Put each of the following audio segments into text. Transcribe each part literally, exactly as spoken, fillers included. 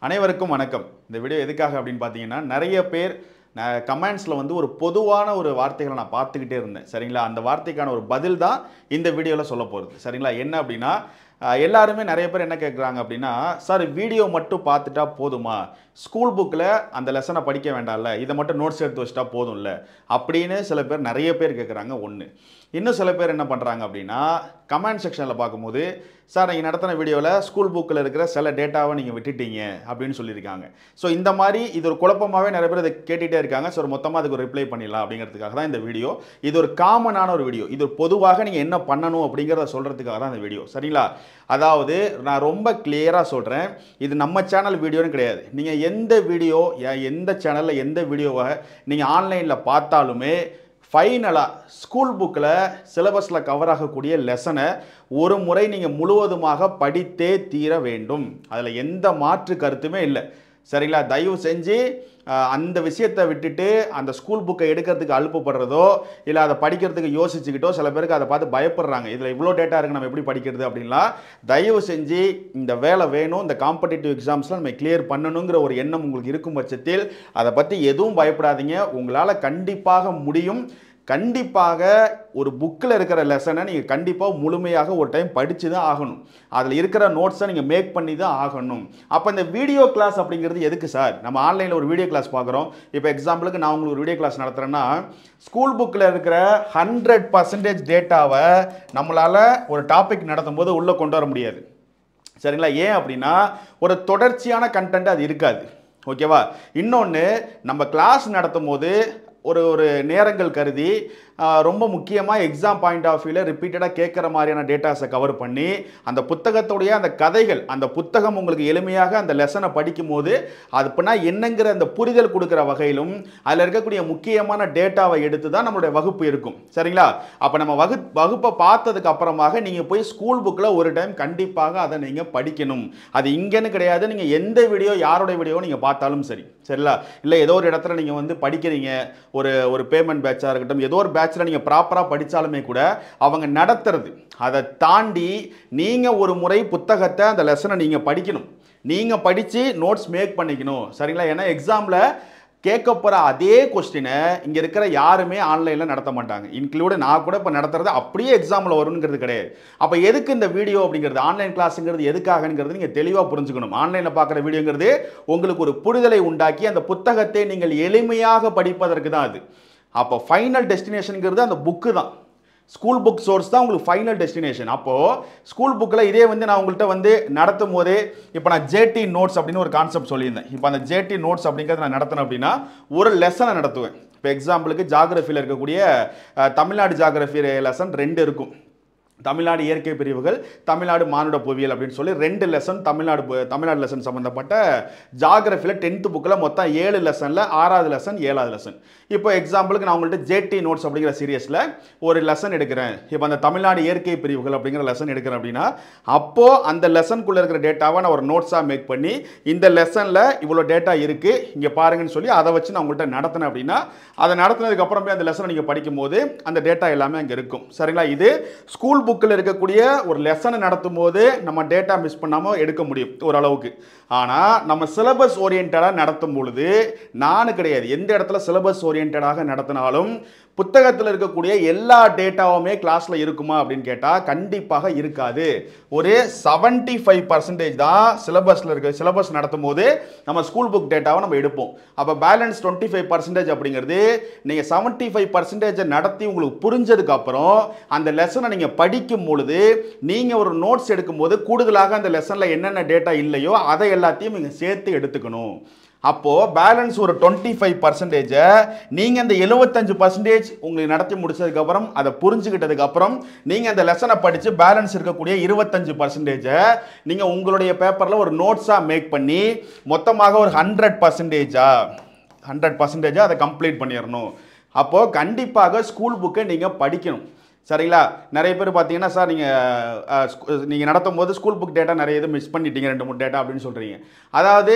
அனைவருக்கும் வணக்கம். இந்த வீடியோ எதுக்காக அப்படின்னு பார்த்தீங்கன்னா, நிறைய பேர் கமெண்ட்ஸில் வந்து ஒரு பொதுவான ஒரு வார்த்தைகளை நான் பார்த்துக்கிட்டே இருந்தேன். சரிங்களா? அந்த வார்த்தைக்கான ஒரு பதில் தான் இந்த வீடியோவில் சொல்ல போகிறது. சரிங்களா? என்ன அப்படின்னா, எல்லாருமே நிறைய பேர் என்ன கேட்குறாங்க அப்படின்னா, சார் வீடியோ மட்டும் பார்த்துட்டா போதுமா, ஸ்கூல் புக்கில் அந்த லெசனை படிக்க வேண்டாம்ல, இதை மட்டும் நோட்ஸ் எடுத்து வச்சுட்டா போதும்ல அப்படின்னு சில பேர் நிறைய பேர் கேட்குறாங்க. ஒன்று. இன்னும் சில பேர் என்ன பண்ணுறாங்க அப்படின்னா, கமெண்ட் செக்ஷனில் பார்க்கும்போது, சார் நீங்கள் நடத்தின வீடியோவில் ஸ்கூல் புக்கில் இருக்கிற சில டேட்டாவை நீங்கள் விட்டுட்டீங்க அப்படின்னு சொல்லியிருக்காங்க. ஸோ இந்த மாதிரி இது ஒரு குழப்பமாகவே நிறைய பேர் இதை கேட்டுகிட்டே இருக்காங்க. ஸோ மொத்தமாக அதுக்கு ஒரு ரிப்ளை பண்ணிடலாம் அப்படிங்கிறதுக்காக தான் இந்த வீடியோ. இது ஒரு காமனான ஒரு வீடியோ. இது பொதுவாக நீங்கள் என்ன பண்ணணும் அப்படிங்கிறத சொல்கிறதுக்காக தான் இந்த வீடியோ. சரிங்களா? அதாவது நான் ரொம்ப கிளியராக சொல்கிறேன், இது நம்ம சேனல் வீடியோன்னு கிடையாது. நீங்கள் எந்த வீடியோ எந்த சேனலில் எந்த வீடியோவை நீங்கள் ஆன்லைனில் பார்த்தாலுமே ஃபைனலாக ஸ்கூல் புக்கில் சிலபஸில் கவர் ஆகக்கூடிய லெசனை ஒரு முறை நீங்கள் முழுவதுமாக படித்தே தீர வேண்டும். அதில் எந்த மாற்று கருத்துமே இல்லை. சரிங்களா? தயவு செஞ்சு அந்த விஷயத்தை விட்டுட்டு அந்த ஸ்கூல் புக்கை எடுக்கிறதுக்கு அலுப்புப்படுறதோ இல்லை அதை படிக்கிறதுக்கு யோசிச்சுக்கிட்டோ சில பேருக்கு அதை பார்த்து பயப்படுறாங்க. இதில் இவ்வளோ டேட்டா இருக்குது, நம்ம எப்படி படிக்கிறது அப்படின்லாம். தயவு செஞ்சு இந்த வேலை வேணும், இந்த காம்படிட்டிவ் எக்ஸாம்ஸ்லாம் நம்ம கிளியர் பண்ணணுங்கிற ஒரு எண்ணம் உங்களுக்கு இருக்கும் பட்சத்தில் அதை பற்றி எதுவும் பயப்படாதீங்க. உங்களால் கண்டிப்பாக முடியும். கண்டிப்பாக ஒரு புக்கில் இருக்கிற லெசனை நீங்கள் கண்டிப்பாக முழுமையாக ஒரு டைம் படித்து தான் ஆகணும். அதில் இருக்கிற நோட்ஸை நீங்கள் மேக் பண்ணி தான் ஆகணும். அப்போ இந்த வீடியோ கிளாஸ் அப்படிங்கிறது எதுக்கு சார்? நம்ம ஆன்லைனில் ஒரு வீடியோ கிளாஸ் பார்க்குறோம். இப்போ எக்ஸாம்பிளுக்கு நான் உங்களுக்கு ஒரு வீடியோ கிளாஸ் நடத்துகிறேன்னா, ஸ்கூல் புக்கில் இருக்கிற ஹண்ட்ரட் பர்சன்டேஜ் டேட்டாவை நம்மளால் ஒரு டாபிக் நடத்தும் போது உள்ளே கொண்டு வர முடியாது. சரிங்களா? ஏன் அப்படின்னா ஒரு தொடர்ச்சியான கண்டென்ட் அது இருக்காது. ஓகேவா? இன்னொன்று, நம்ம கிளாஸ் நடத்தும் போது ஒரு ஒரு நேரங்கள் கருதி ரொம்ப முக்கியமாக எக்ஸாம் பாயிண்ட் ஆஃப் வியூவில் ரிப்பீட்டடாக கேட்குற மாதிரியான டேட்டாஸை கவர் பண்ணி அந்த புத்தகத்துடைய அந்த கதைகள், அந்த புத்தகம் உங்களுக்கு எளிமையாக அந்த லெசனை படிக்கும் போது அது பண்ணா என்னங்கிற அந்த புரிதல் கொடுக்குற வகையிலும் அதில் இருக்கக்கூடிய முக்கியமான டேட்டாவை எடுத்து தான் நம்மளுடைய வகுப்பு இருக்கும். சரிங்களா? அப்போ நம்ம வகு வகுப்பை பார்த்ததுக்கு அப்புறமாக நீங்கள் போய் ஸ்கூல் புக்கில் ஒரு டைம் கண்டிப்பாக அதை நீங்கள் படிக்கணும். அது இங்கேன்னு கிடையாது, நீங்கள் எந்த வீடியோ யாருடைய வீடியோ நீங்கள் பார்த்தாலும் சரி. சரிங்களா? இல்லை ஏதோ ஒரு இடத்துல நீங்கள் வந்து படிக்கிறீங்க, ஒரு ஒரு பேமெண்ட் பேட்சாக இருக்கட்டும், ஏதோ ஒரு பேட்சில் நீங்கள் ப்ராப்பராக படித்தாலுமே கூட அவங்க நடத்துறது அதை தாண்டி நீங்கள் ஒரு முறை புத்தகத்தை அந்த லெசனை நீங்கள் படிக்கணும். நீங்கள் படித்து நோட்ஸ் மேக் பண்ணிக்கணும். சரிங்களா? ஏன்னா எக்ஸாமில் கேட்க போகிற அதே கொஸ்டினை இங்கே இருக்கிற யாருமே ஆன்லைனில் நடத்த மாட்டாங்க. இன்க்ளூடு நான் கூட இப்போ நடத்துறது அப்படியே எக்ஸாமில் வருங்கிறது கிடையாது. அப்போ எதுக்கு இந்த வீடியோ அப்படிங்கிறது, ஆன்லைன் கிளாஸுங்கிறது எதுக்காகங்கிறது நீங்கள் தெளிவாக புரிஞ்சுக்கணும். ஆன்லைனில் பார்க்குற வீடியோங்கிறது உங்களுக்கு ஒரு புரிதலை உண்டாக்கி அந்த புத்தகத்தை நீங்கள் எளிமையாக படிப்பதற்கு தான் அது. அப்போ ஃபைனல் டெஸ்டினேஷனுங்கிறது அந்த புக்கு தான். ஸ்கூல் புக் சோர்ஸ் தான் உங்களுக்கு ஃபைனல் டெஸ்டினேஷன். அப்போது ஸ்கூல் புக்கில் இதே வந்து நான் உங்கள்கிட்ட வந்து நடத்தும் போதே இப்போ நான் ஜேடி நோட்ஸ் அப்படின்னு ஒரு கான்செப்ட் சொல்லியிருந்தேன். இப்போ அந்த ஜேடி நோட்ஸ் அப்படிங்கிறத நான் நடத்தினேன் அப்படின்னா ஒரு லெசனை நடத்துவேன். இப்போ எக்ஸாம்பிளுக்கு ஜாகிரஃபியில் இருக்கக்கூடிய தமிழ்நாடு ஜாகிரஃபி லெசன் ரெண்டு இருக்கும். தமிழ்நாடு இயற்கை பிரிவுகள், தமிழ்நாடு மானுட புவியியல் அப்படின்னு சொல்லி ரெண்டு லெசன் தமிழ்நாடு தமிழ்நாடு லெசன் சம்மந்தப்பட்ட ஜாகிரஃபியில் டென்த்து புக்கில் மொத்தம் ஏழு லெசனில் ஆறாவது லெசன் ஏழாவது லெசன். இப்போ எக்ஸாம்பிளுக்கு நான் உங்கள்கிட்ட ஜேடி நோட்ஸ் அப்படிங்கிற சீரியஸில் ஒரு லெசன் எடுக்கிறேன். இப்போ அந்த தமிழ்நாடு இயற்கை பிரிவுகள் அப்படிங்கிற லெசன் எடுக்கிறேன் அப்படின்னா அப்போது அந்த லெசனுக்குள்ளே இருக்கிற டேட்டாவை நான் ஒரு நோட்ஸாக மேக் பண்ணி இந்த லெசனில் இவ்வளோ டேட்டா இருக்குது இங்கே பாருங்கன்னு சொல்லி அதை வச்சு நான் உங்கள்கிட்ட நடத்தினேன் அப்படின்னா அதை நடத்தினதுக்கு அப்புறமே அந்த லெசனை நீங்கள் படிக்கும் போது அந்த டேட்டா எல்லாமே அங்கே இருக்கும். சரிங்களா? இது ஸ்கூல் புக்கில் இருக்கக்கூடிய ஒரு லெசனை நடத்தும் போது நம்ம டேட்டா மிஸ் பண்ணாமல் எடுக்க முடியும் ஓரளவுக்கு. ஆனால் நம்ம சிலபஸ் ஓரியன்டாக நடத்தும் பொழுது நான் கிடையாது, எந்த இடத்துல சிலபஸ் ஓரியன்டாக நடத்தினாலும் புத்தகத்தில் இருக்கக்கூடிய எல்லா டேட்டாவுமே கிளாஸில் இருக்குமா அப்படின்னு கேட்டால் கண்டிப்பாக இருக்காது. ஒரு செவன்டி ஃபைவ் பர்சன்டேஜ் தான் சிலபஸில் இருக்க சிலபஸ் நடத்தும் போது நம்ம ஸ்கூல் புக் டேட்டாவை நம்ம எடுப்போம். அப்போ பேலன்ஸ் டுவெண்ட்டி ஃபைவ் பர்சன்டேஜ் அப்படிங்கிறது நீங்கள் செவன்டி ஃபைவ் பர்சன்டேஜை நடத்தி உங்களுக்கு புரிஞ்சதுக்கு அப்புறம் அந்த லெசனை நீங்கள் படிக்கும் பொழுது நீங்கள் ஒரு நோட்ஸ் எடுக்கும் போது கூடுதலாக அந்த லெசனில் என்னென்ன டேட்டா இல்லையோ அதை எல்லாத்தையும் நீங்கள் சேர்த்து எடுத்துக்கணும். அப்போது பேலன்ஸ் ஒரு டுவெண்ட்டி ஃபைவ் பர்சன்டேஜை நீங்கள் அந்த எழுபத்தஞ்சு பர்சன்டேஜ் உங்களுக்கு நடத்தி முடிச்சதுக்கப்புறம் அதை புரிஞ்சுக்கிட்டதுக்கப்புறம் நீங்கள் அந்த லெசனை படித்து பேலன்ஸ் இருக்கக்கூடிய இருபத்தஞ்சு பர்சன்டேஜை நீங்கள் உங்களுடைய பேப்பரில் ஒரு நோட்ஸாக மேக் பண்ணி மொத்தமாக ஒரு ஹண்ட்ரட் பர்சன்டேஜா ஹண்ட்ரட் பர்சன்டேஜாக அதை கம்ப்ளீட் பண்ணிடணும். அப்போது கண்டிப்பாக ஸ்கூல் புக்கை நீங்கள் படிக்கணும். சரிங்களா? நிறைய பேர் பார்த்தீங்கன்னா, சார் நீங்கள் நீங்கள் நடத்தும் போது ஸ்கூல் புக் டேட்டா நிறைய இது மிஸ் பண்ணிட்டீங்க, ரெண்டு மூணு டேட்டா அப்படின்னு சொல்கிறீங்க. அதாவது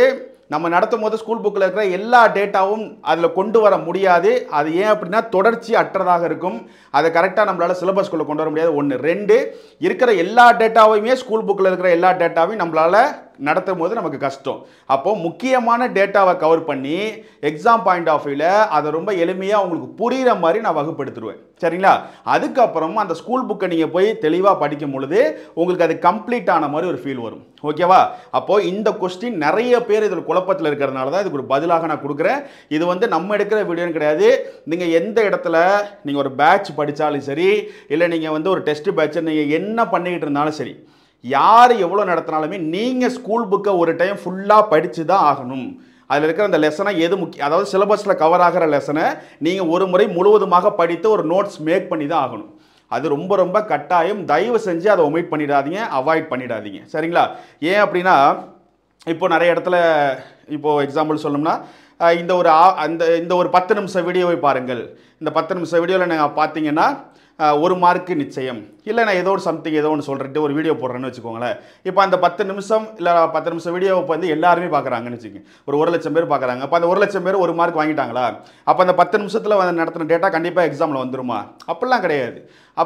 நம்ம நடத்தும் போது ஸ்கூல் புக்கில் இருக்கிற எல்லா டேட்டாவும் அதில் கொண்டு வர முடியாது. அது ஏன் அப்படின்னா தொடர்ச்சி அற்றதாக இருக்கும். அதை கரெக்டாக நம்மளால் சிலபஸ்குள்ளே கொண்டு வர முடியாது. ஒன்று. ரெண்டு, இருக்கிற எல்லா டேட்டாவையுமே ஸ்கூல் புக்கில் இருக்கிற எல்லா டேட்டாவையும் நம்மளால் நடத்தும் போது நமக்கு கஷ்டம். அப்போது முக்கியமான டேட்டாவை கவர் பண்ணி எக்ஸாம் பாயிண்ட் ஆஃப் வியூவில் அதை ரொம்ப எளிமையாக உங்களுக்கு புரிகிற மாதிரி நான் வகுப்படுத்திடுவேன். சரிங்களா? அதுக்கப்புறம் அந்த ஸ்கூல் புக்கை நீங்கள் போய் தெளிவாக படிக்கும் பொழுது உங்களுக்கு அது கம்ப்ளீட் ஆன மாதிரி ஒரு ஃபீல் வரும். ஓகேவா? அப்போது இந்த கொஸ்டின் நிறைய பேர் இதில் குழப்பத்தில் இருக்கிறதுனால தான் இதுக்கு ஒரு பதிலாக நான் கொடுக்குறேன். இது வந்து நம்ம எடுக்கிற வீடியோன்னு கிடையாது. நீங்கள் எந்த இடத்துல நீங்கள் ஒரு பேட்ச் படித்தாலும் சரி, இல்லை நீங்கள் வந்து ஒரு டெஸ்ட் பேட்ச் நீங்கள் என்ன பண்ணிக்கிட்டு இருந்தாலும் சரி, யார் எவ்வளோ நடத்தினாலுமே நீங்கள் ஸ்கூல் புக்கை ஒரு டைம் ஃபுல்லாக படித்து தான் ஆகணும். அதில் இருக்கிற அந்த லெசனை எது முக்கிய, அதாவது சிலபஸில் கவர் ஆகிற லெசனை நீங்கள் ஒரு முறை முழுவதுமாக படித்து ஒரு நோட்ஸ் மேக் பண்ணி தான் ஆகணும். அது ரொம்ப ரொம்ப கட்டாயம். தயவு செஞ்சு அதை ஒமிட் பண்ணிடாதீங்க, அவாய்ட் பண்ணிடாதீங்க. சரிங்களா? ஏன் அப்படின்னா இப்போ நிறைய இடத்துல இப்போது எக்ஸாம்பிள் சொல்லணும்னா இந்த ஒரு அந்த இந்த ஒரு பத்து நிமிஷம் வீடியோவை பாருங்கள். இந்த பத்து நிமிஷம் வீடியோவில் நீங்கள் பார்த்தீங்கன்னா ஒரு மார்க்கு நிச்சயம், இல்லை நான் ஏதோ ஒரு சம்திங் ஏதோ ஒன்று சொல்லிட்டு ஒரு வீடியோ போடுறேன்னு வச்சுக்கோங்களேன். இப்போ அந்த பத்து நிமிஷம் இல்லை பத்து நிமிஷம் வீடியோவை வந்து எல்லாருமே பார்க்குறாங்கன்னு வச்சுக்கோங்க. ஒரு ஒரு லட்சம் பேர் பார்க்குறாங்க. அப்போ அந்த ஒரு லட்சம் பேர் ஒரு மார்க் வாங்கிட்டாங்களா? அப்போ அந்த பத்து நிமிஷத்தில் வந்து நடத்தின டேட்டா கண்டிப்பாக எக்ஸாமில் வந்துருமா? அப்படிலாம் கிடையாது.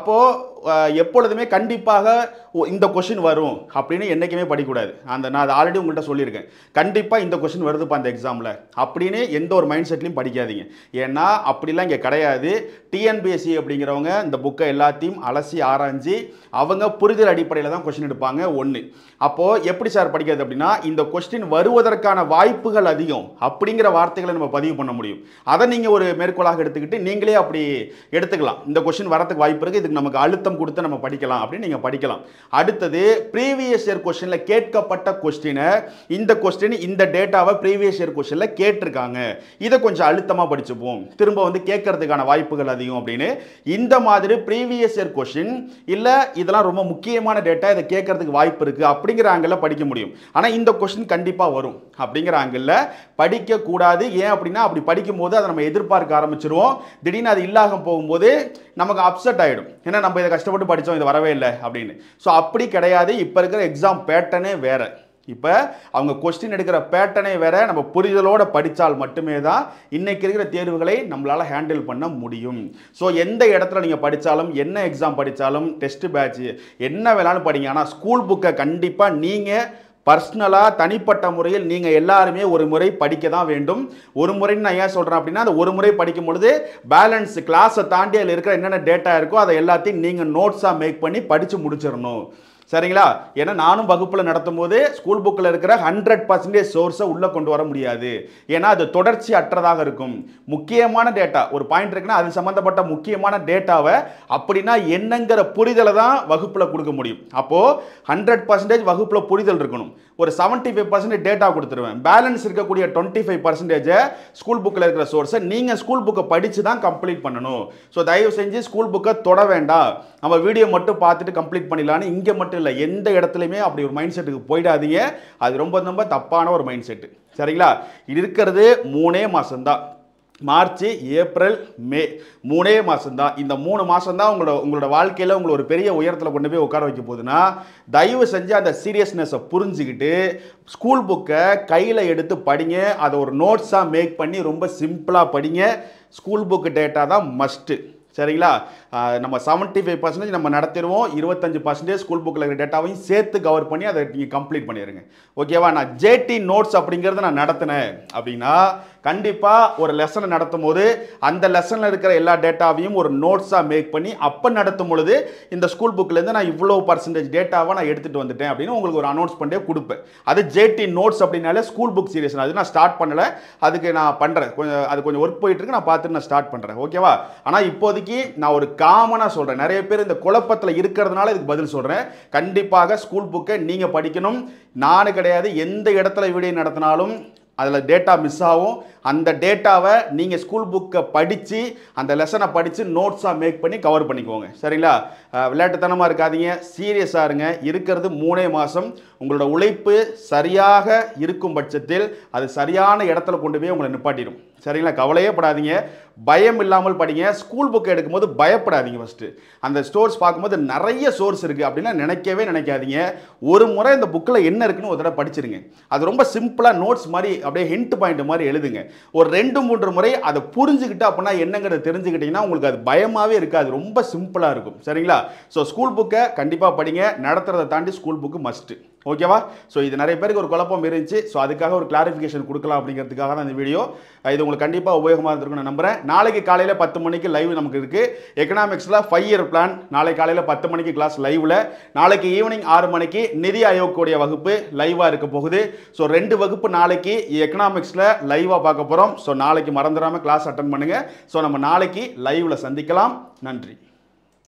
அப்போது எப்பொழுதுமே கண்டிப்பாக இந்த கொஷின் வரும் அப்படின்னு என்றைக்குமே படிக்கக்கூடாது. அந்த நான் அதை ஆல்ரெடி உங்கள்கிட்ட சொல்லியிருக்கேன். கண்டிப்பாக இந்த கொஷின் வருதுப்பா அந்த எக்ஸாமில் அப்படின்னு எந்த ஒரு மைண்ட் செட்லையும் படிக்காதீங்க. ஏன்னா அப்படிலாம் இங்கே கிடையாது. டிஎன்பிஎஸ்சி அப்படிங்கிறவங்க இந்த புக்கை எல்லாத்தையும் அலசி ஆராய்ஞ்சி அவங்க புரிதல் அடிப்படையில் தான் கொஸ்டின் எடுப்பாங்க. ஒன்று. அப்போது எப்படி சார் படிக்கிறது அப்படின்னா, இந்த கொஸ்டின் வருவதற்கான வாய்ப்புகள் அதிகம் அப்படிங்கிற வார்த்தைகளை நம்ம பதிவு பண்ண முடியும். அதை நீங்கள் ஒரு மேற்கோளாக எடுத்துக்கிட்டு நீங்களே அப்படி எடுத்துக்கலாம். இந்த கொஸ்டின் வரதுக்கு வாய்ப்பு இருக்குது, இதுக்கு நமக்கு அழுத்தம் கொடுத்து நம்ம படிக்கலாம் அப்படின்னு நீங்கள் படிக்கலாம். அடுத்தது, ப்ரீவியஸ் இயர் கொஸ்டினில் கேட்கப்பட்ட கொஸ்டினை, இந்த கொஸ்டின் இந்த டேட்டாவை ப்ரீவியஸ் இயர் கொஸ்டினில் கேட்டிருக்காங்க, இதை கொஞ்சம் அழுத்தமாக படிச்சுப்போம், திரும்ப வந்து கேட்கறதுக்கான வாய்ப்புகள் அதிகம் அப்படின்னு இந்த மாதிரி ப்ரீவியஸ் இயர் கொஸ்டின் இல்லை இதெல்லாம் ரொம்ப முக்கியமான டேட்டா, இதை கேட்கறதுக்கு வாய்ப்பு இருக்குது அப்படிங்கிற ஆங்கிளில் படிக்க முடியும். ஆனால் இந்த கொஸ்டின் கண்டிப்பாக வரும் அப்படிங்கிற ஆங்கிளில் படிக்கக்கூடாது. ஏன் அப்படின்னா அப்படி படிக்கும்போது அதை நம்ம எதிர்பார்க்க ஆரம்பிச்சிருவோம். திடீர்னு அது இல்லாமல் போகும்போது நமக்கு அப்செட் ஆகிடும். ஏன்னா நம்ம இதை கஷ்டப்பட்டு படித்தோம், இது வரவே இல்லை அப்படின்னு. ஸோ அப்படி கிடையாது. இப்போ இருக்கிற எக்ஸாம் பேட்டர்னே வேறு. இப்போ அவங்க கொஸ்டின் எடுக்கிற பேட்டர்னே வேற. நம்ம புரிதலோடு படித்தால் மட்டுமே தான் இன்னைக்கு இருக்கிற தேர்வுகளை நம்மளால் ஹேண்டில் பண்ண முடியும். ஸோ எந்த இடத்துல நீங்கள் படித்தாலும், என்ன எக்ஸாம் படித்தாலும், டெஸ்ட் பேட்ச் என்ன வேணாலும் படிங்க. ஆனால் ஸ்கூல் புக்கை கண்டிப்பாக நீங்கள் பர்சனலாக தனிப்பட்ட முறையில் நீங்கள் எல்லாருமே ஒரு முறை படிக்க தான் வேண்டும். ஒரு முறைன்னு நான் ஏன் சொல்கிறேன் அப்படின்னா, அந்த ஒரு முறை படிக்கும் பொழுது பேலன்ஸ் கிளாஸை தாண்டி அதில் இருக்கிற என்னென்ன டேட்டா இருக்கோ அதை எல்லாத்தையும் நீங்கள் நோட்ஸாக மேக் பண்ணி படித்து முடிச்சிடணும். சரிங்களா? ஏன்னா நானும் வகுப்பில் நடத்தும் போது ஸ்கூல் புக்கில் இருக்கிற ஹண்ட்ரட் பர்சன்டேஜ் சோர்ஸை உள்ளே கொண்டு வர முடியாது. ஏன்னா அது தொடர்ச்சி அற்றதாக இருக்கும். முக்கியமான டேட்டா ஒரு பாயிண்ட் இருக்குன்னா அது சம்மந்தப்பட்ட முக்கியமான டேட்டாவை அப்படின்னா என்னங்கிற புரிதலை தான் வகுப்பில் கொடுக்க முடியும். அப்போது ஹண்ட்ரட் பர்சன்டேஜ் வகுப்பில் புரிதல் இருக்கணும். ஒரு செவன்ட்டி ஃபைவ் பர்சன்டேஜ் டேட்டா கொடுத்துருவேன். பேலன்ஸ் இருக்கக்கூடிய டுவெண்ட்டி ஃபைவ் பர்சன்டேஜை ஸ்கூல் புக்கில் இருக்கிற சோர்ஸை நீங்கள் ஸ்கூல் புக்கை படித்து தான் கம்ப்ளீட் பண்ணணும். ஸோ தயவு செஞ்சு ஸ்கூல் புக்கை தொட வேண்டாம், நம்ம வீடியோ மட்டும் பார்த்துட்டு கம்ப்ளீட் பண்ணிடலான்னு இங்கே மட்டும் இல்லை, எந்த இடத்துலையுமே அப்படி ஒரு மைண்ட் செட்டுக்கு போயிடாதீங்க. அது ரொம்ப ரொம்ப தப்பான ஒரு மைண்ட் செட்டு. சரிங்களா? இருக்கிறது மூணே மாதம்தான். மார்ச், ஏப்ரல், மே மூணே மாதம்தான். இந்த மூணு மாதம்தான் உங்களோட உங்களோட வாழ்க்கையில் உங்களை ஒரு பெரிய உயரத்தில் கொண்டு போய் உட்கார வைக்க போகுதுன்னா தயவு செஞ்சு அந்த சீரியஸ்னஸை புரிஞ்சுக்கிட்டு ஸ்கூல் புக்கை கையில் எடுத்து படிங்க. அதை ஒரு நோட்ஸாக மேக் பண்ணி ரொம்ப சிம்பிளாக படிங்க. ஸ்கூல் புக்கு டேட்டா தான் மஸ்ட்டு. சரிங்களா? நம்ம செவன்ட்டி ஃபைவ் பர்சன்டேஜ் நம்ம நடத்திடுவோம். இருபத்தஞ்சு பர்சன்டேஜ் ஸ்கூல் புக்கில் இருக்கிற டேட்டாவையும் சேர்த்து கவர் பண்ணி அதை நீங்கள் கம்ப்ளீட் பண்ணிடுங்க. ஓகேவா? நான் ஜேடி நோட்ஸ் அப்படிங்கிறத நான் நடத்தினேன் அப்படின்னா கண்டிப்பாக ஒரு லெசனை நடத்தும் போது அந்த லெசனில் இருக்கிற எல்லா டேட்டாவையும் ஒரு நோட்ஸாக மேக் பண்ணி அப்போ நடத்தும் பொழுது இந்த ஸ்கூல் புக்கிலேருந்து நான் இவ்வளோ பர்சன்டேஜ் டேட்டாவை நான் எடுத்துகிட்டு வந்துட்டேன் அப்படின்னு உங்களுக்கு ஒரு அனௌன்ஸ் பண்ணிட்டே கொடுப்பேன். அது ஜேடி நோட்ஸ் அப்படின்னாலே ஸ்கூல் புக் சீரியஸ். அது நான் ஸ்டார்ட் பண்ணலை, அதுக்கு நான் பண்ணுறேன். கொஞ்சம் அது கொஞ்சம் ஒர்க் போயிட்டு இருக்கு, நான் பார்த்துட்டு நான் ஸ்டார்ட் பண்ணுறேன். ஓகேவா? ஆனால் இப்போதைக்கு நான் ஒரு காமனாக சொல்கிறேன். நிறைய பேர் இந்த குழப்பத்தில் இருக்கிறதுனால இதுக்கு பதில் சொல்கிறேன். கண்டிப்பாக ஸ்கூல் புக்கை நீங்கள் படிக்கணும். நானு கிடையாது, எந்த இடத்துல வீடியோ நடத்தினாலும் அதில் டேட்டா மிஸ் ஆகும். அந்த டேட்டாவை நீங்கள் ஸ்கூல் புக்கை படித்து அந்த லெசனை படித்து நோட்ஸாக மேக் பண்ணி கவர் பண்ணிக்கோங்க. சரிங்களா? விளையாட்டுத்தனமாக இருக்காதீங்க, சீரியஸாக இருங்க. இருக்கிறது மூணே மாதம். உங்களோட உழைப்பு சரியாக இருக்கும் பட்சத்தில் அது சரியான இடத்துல கொண்டு போய் உங்களை நிப்பாட்டிடும். சரிங்களா? கவலையே படாதீங்க, பயம் இல்லாமல் படிங்க. ஸ்கூல் புக் எடுக்கும்போது பயப்படாதீங்க. ஃபஸ்ட்டு அந்த ஸ்டோர்ஸ் பார்க்கும்போது நிறைய சோர்ஸ் இருக்குது அப்படின்னா நினைக்கவே நினைக்காதீங்க. ஒரு முறை இந்த புக்கில் என்ன இருக்குன்னு ஒரு தடவை படிச்சிருங்க. அது ரொம்ப சிம்பிளாக நோட்ஸ் மாதிரி அப்படியே ஹிண்ட் பாயிண்ட் மாதிரி எழுதுங்க. ஒரு ரெண்டு மூன்று முறை அதை புரிஞ்சுக்கிட்டு அப்படின்னா என்னங்கிறத தெரிஞ்சுக்கிட்டிங்கன்னா உங்களுக்கு அது பயமாகவே இருக்காது, ரொம்ப சிம்பிளாக இருக்கும். சரிங்களா? ஸோ ஸ்கூல் புக்கை கண்டிப்பாக படிங்க. நடத்துறதை தாண்டி ஸ்கூல் புக்கு மஸ்ட்டு. ஓகேவா? ஸோ இது நிறைய பேருக்கு ஒரு குழப்பம் இருந்துச்சு. ஸோ அதுக்காக ஒரு கிளாரிஃபிகேஷன் கொடுக்கலாம் அப்படிங்கிறதுக்காக தான் இந்த வீடியோ. இது உங்களுக்கு கண்டிப்பாக உபயோகமாக இருந்திருக்குன்னு நான் நம்புகிறேன். நாளைக்கு காலையில் பத்து மணிக்கு லைவ் நமக்கு இருக்குது. எக்கனாமிக்ஸில் ஃபைவ் இயர் பிளான் நாளை காலையில் பத்து மணிக்கு கிளாஸ் லைவில். நாளைக்கு ஈவினிங் ஆறு மணிக்கு நிதி ஆயோக்குடைய வகுப்பு லைவாக இருக்க போகுது. ஸோ ரெண்டு வகுப்பு நாளைக்கு எக்கனாமிக்ஸில் லைவாக பார்க்க போகிறோம். ஸோ நாளைக்கு மறந்துடாமல் கிளாஸ் அட்டன் பண்ணுங்கள். ஸோ நம்ம நாளைக்கு லைவில் சந்திக்கலாம். நன்றி.